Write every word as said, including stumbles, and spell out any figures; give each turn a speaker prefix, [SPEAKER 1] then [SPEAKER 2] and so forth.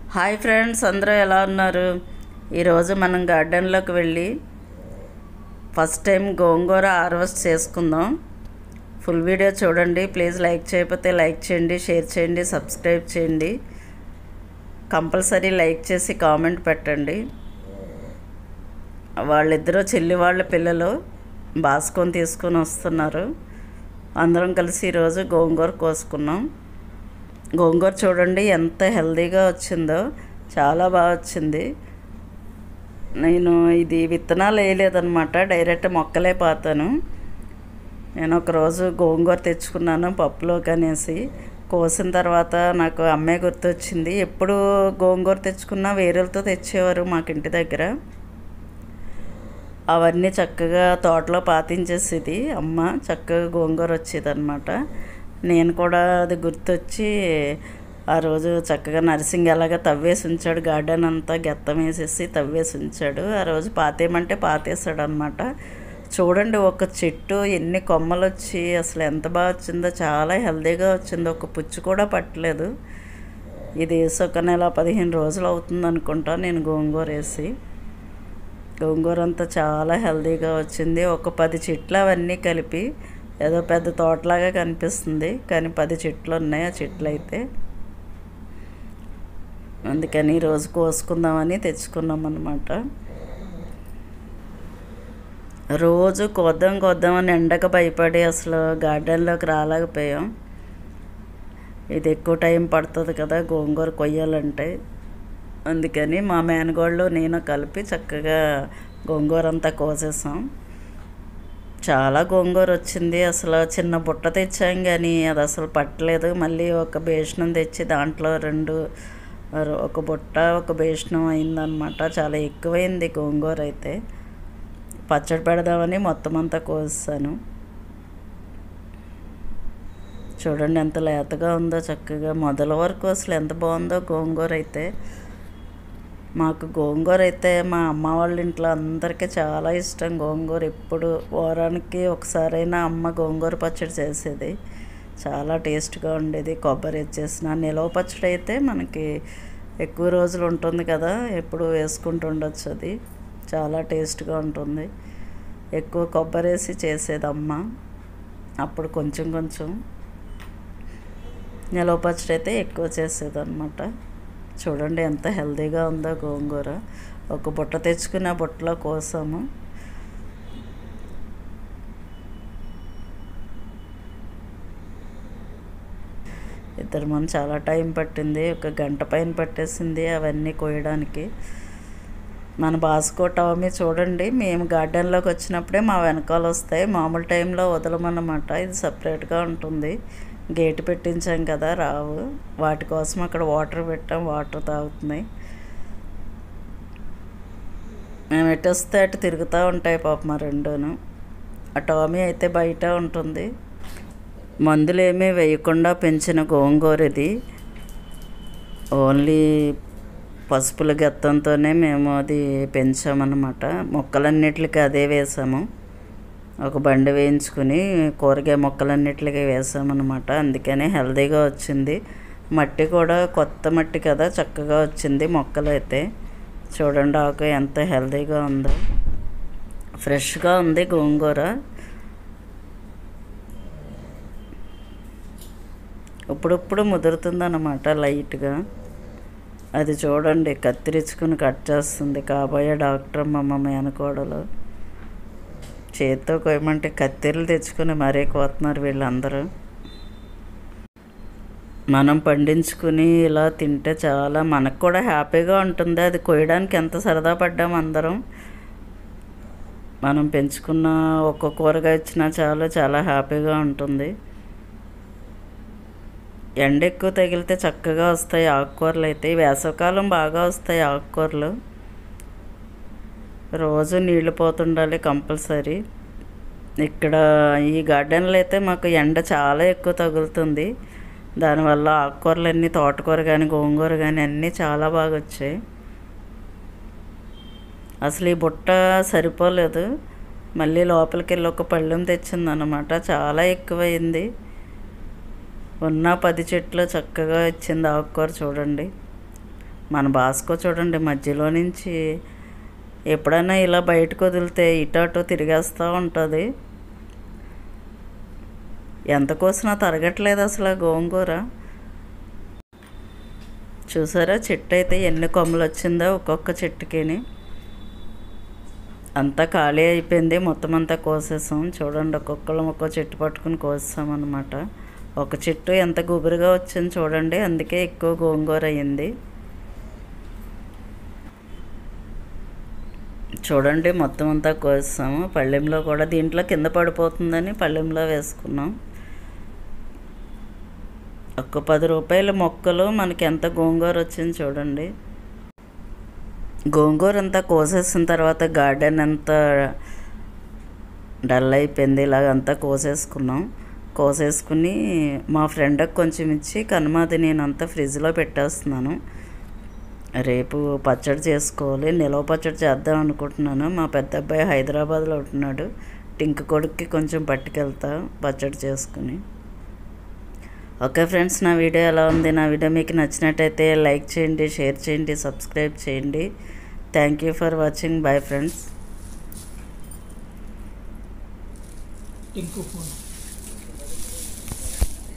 [SPEAKER 1] Hi friends, అందరూ ఎలా ఉన్నారు? ఈరోజు మనం గార్డెన్లోకి వెళ్ళి ఫస్ట్ టైం గోంగూర హార్వెస్ట్ చేసుకుందాం. ఫుల్ వీడియో చూడండి. ప్లీజ్ లైక్ చేయకపోతే లైక్ చేయండి, షేర్ చేయండి, సబ్స్క్రైబ్ చేయండి. కంపల్సరీ లైక్ చేసి కామెంట్ పెట్టండి. వాళ్ళిద్దరూ చెల్లి వాళ్ళ పిల్లలు బాసుకొని తీసుకొని వస్తున్నారు. అందరం కలిసి ఈరోజు గోంగూర కోసుకున్నాం. గోంగూర చూడండి ఎంత హెల్తీగా వచ్చిందో, చాలా బాగా వచ్చింది. నేను ఇది విత్తనాలు వేయలేదన్నమాట, డైరెక్ట్ మొక్కలే పాతాను. నేను ఒకరోజు గోంగూర తెచ్చుకున్నాను పప్పులోకి అనేసి. కోసిన తర్వాత నాకు అమ్మే గుర్తొచ్చింది. ఎప్పుడు గోంగూర తెచ్చుకున్నా వేరేలతో తెచ్చేవారు మాకు ఇంటి దగ్గర. అవన్నీ చక్కగా తోటలో పాతించేసేది అమ్మ. చక్కగా గోంగూర వచ్చేదన్నమాట. నేను కూడా అది గుర్తొచ్చి ఆ రోజు చక్కగా నర్సింగ్ ఎలాగ తవ్వేసి ఉంచాడు, గార్డెన్ అంతా గెత్తం వేసేసి తవ్వేసి ఉంచాడు. ఆ రోజు పాతేయమంటే పాతేసాడు అనమాట. చూడండి, ఒక చెట్టు ఎన్ని కొమ్మలు వచ్చి అసలు ఎంత బాగా వచ్చిందో, చాలా హెల్తీగా వచ్చిందో. ఒక పుచ్చు కూడా పట్టలేదు. ఇది వేసి ఒక నెల పదిహేను రోజులు అవుతుంది అనుకుంటా నేను గోంగూర వేసి. గోంగూర అంతా చాలా హెల్తీగా వచ్చింది. ఒక పది చెట్లు అవన్నీ కలిపి ఏదో పెద్ద తోటలాగా కనిపిస్తుంది, కానీ పది చెట్లు ఉన్నాయి ఆ చెట్లు అయితే. అందుకని ఈరోజు కోసుకుందామని తెచ్చుకున్నాం అన్నమాట. రోజు కోద్దాం కోద్దామని ఎండకు భయపడి అసలు గార్డెన్లోకి రాలేకపోయాం. ఇది ఎక్కువ టైం పడుతుంది కదా గోంగూర కొయ్యాలంటే. అందుకని మా మేనగోళ్ళు నేను కలిపి చక్కగా గోంగూర అంతా కోసేసాం. చాలా గోంగూర వచ్చింది. అసలు చిన్న బుట్ట తెచ్చాం కానీ అది అసలు పట్టలేదు. మళ్ళీ ఒక బేషనం తెచ్చి దాంట్లో రెండు ఒక బుట్ట ఒక బేషనం అయిందనమాట. చాలా ఎక్కువైంది గోంగూర అయితే. పచ్చడి పెడదామని మొత్తం అంతా కోసాను. చూడండి ఎంత లేతగా ఉందో, చక్కగా మొదల వరకు అసలు ఎంత బాగుందో గోంగూర అయితే. మాకు గోంగూర అయితే మా అమ్మ వాళ్ళ ఇంట్లో అందరికీ చాలా ఇష్టం. గోంగూర ఎప్పుడు వారానికి ఒకసారైనా అమ్మ గోంగూర పచ్చడి చేసేది. చాలా టేస్ట్గా ఉండేది. కొబ్బరి వేసేసిన నిలవ పచ్చడి అయితే మనకి ఎక్కువ రోజులు ఉంటుంది కదా, ఎప్పుడు వేసుకుంటూ ఉండొచ్చు. అది చాలా టేస్ట్గా ఉంటుంది. ఎక్కువ కొబ్బరి వేసి చేసేది అమ్మ. అప్పుడు కొంచెం కొంచెం నిలవ పచ్చడి అయితే ఎక్కువ చేసేది అనమాట. చూడండి ఎంత హెల్తీగా ఉందో గోంగూర. ఒక బుట్ట తెచ్చుకుని ఆ బుట్టలో కోసాము. ఇద్దరు మనం చాలా టైం పట్టింది, ఒక గంట పైన పట్టేసింది అవన్నీ కోయడానికి. మన బాస్కో టామీ చూడండి, మేము గార్డెన్లోకి వచ్చినప్పుడే మా వెనకాల వస్తాయి. మామూలు టైంలో వదలమన్నమాట. ఇది సపరేట్గా ఉంటుంది. గేటు పెట్టించాం కదా, రావు. వాటి కోసం అక్కడ వాటర్ పెట్టాం, వాటర్ తాగుతున్నాయి. మేము ఎటు వస్తే అటు తిరుగుతూ ఉంటాయి పాప మా రెండును. ఆ టామీ అయితే బయట ఉంటుంది. మందులు ఏమీ వేయకుండా పెంచిన గోంగూర ఇది. ఓన్లీ పసుపుల గెత్తంతోనే మేము అది పెంచామన్నమాట. మొక్కలన్నిటికీ అదే వేసాము. ఒక బండి వేయించుకుని కూరగాయ మొక్కలన్నిటికీ వేసామన్నమాట. అందుకనే హెల్తీగా వచ్చింది. మట్టి కూడా కొత్త మట్టి కదా, చక్కగా వచ్చింది మొక్కలు అయితే. చూడండి ఆకు ఎంత హెల్తీగా ఉందో, ఫ్రెష్గా ఉంది గోంగూర. ఇప్పుడిప్పుడు ముదురుతుందన్నమాట లైట్గా. అది చూడండి కత్తిరించుకుని కట్ చేస్తుంది కాబోయే డాక్టర్ అమ్మ మేనకోడలు. చేత్తో కోయమంటే కత్తెరలు తెచ్చుకుని మరీ కోతున్నారు వీళ్ళందరూ. మనం పండించుకుని ఇలా తింటే చాలా మనకు కూడా హ్యాపీగా ఉంటుంది. అది కోయడానికి ఎంత సరదా పడ్డాం అందరం. మనం పెంచుకున్న ఒక్క కూరగాయ ఇచ్చినా చాలు, చాలా హ్యాపీగా ఉంటుంది. ఎండ ఎక్కువ తగిలితే చక్కగా వస్తాయి ఆకుకూరలు అయితే. వేసవికాలం బాగా వస్తాయి ఆకుకూరలు. రోజు నీళ్ళు పోతుండాలి కంపల్సరీ. ఇక్కడ ఈ గార్డెన్లో అయితే మాకు ఎండ చాలా ఎక్కువ తగులుతుంది. దానివల్ల ఆకుకూరలన్నీ, తోటకూర కానీ గోంగూర కానీ అన్నీ చాలా బాగా వచ్చాయి. అసలు ఈ బుట్ట సరిపోలేదు. మళ్ళీ లోపలికి వెళ్ళి ఒక పళ్ళెం తెచ్చిందనమాట. చాలా ఎక్కువైంది. ఉన్న పది చెట్లు చక్కగా ఇచ్చింది ఆకుకూర చూడండి. మన బాస్కో చూడండి మధ్యలో నుంచి ఎప్పుడైనా ఇలా బయటకు వదిలితే ఇటు అటు తిరిగేస్తూ ఉంటుంది. ఎంత కోసినా తరగట్లేదు అసలు గోంగూర. చూసారా చెట్టు అయితే ఎన్ని కొమ్మలు వచ్చిందో ఒక్కొక్క చెట్టుకిని. అంతా ఖాళీ అయిపోయింది, మొత్తం అంతా కోసేసాం. చూడండి ఒక్కొక్కళ్ళం ఒక్కో చెట్టు పట్టుకుని కోసాం అన్నమాట. ఒక చెట్టు ఎంత గుబురుగా వచ్చింది చూడండి, అందుకే ఎక్కువ గోంగూర అయ్యింది. చూడండి మొత్తం అంతా కోసాము. పళ్ళెంలో కూడా దీంట్లో కింద పడిపోతుందని పళ్ళెంలో వేసుకున్నాం. ఒక్క పది రూపాయల మొక్కలు మనకి ఎంత గోంగూర వచ్చింది చూడండి. గోంగూర అంతా కోసేసిన తర్వాత గార్డెన్ అంతా డల్ అయిపోయింది. ఇలాగంతా కోసేసుకున్నాం. కోసేసుకుని మా ఫ్రెండ్కి కొంచెం ఇచ్చి కనుమాది నేనంతా ఫ్రిడ్జ్లో పెట్టేస్తున్నాను. రేపు పచ్చడి చేసుకోవాలి, నిలవ పచ్చడి చేద్దాం అనుకుంటున్నాను. మా పెద్ద అబ్బాయి హైదరాబాద్లో ఉంటున్నాడు, టింక్ కొడుక్కి కొంచెం పట్టుకెళ్తా పచ్చడి చేసుకుని. ఓకే ఫ్రెండ్స్, నా వీడియో ఎలా ఉంది? నా వీడియో మీకు నచ్చినట్టయితే లైక్ చేయండి, షేర్ చేయండి, సబ్స్క్రైబ్ చేయండి. Thank you for watching. Bye friends.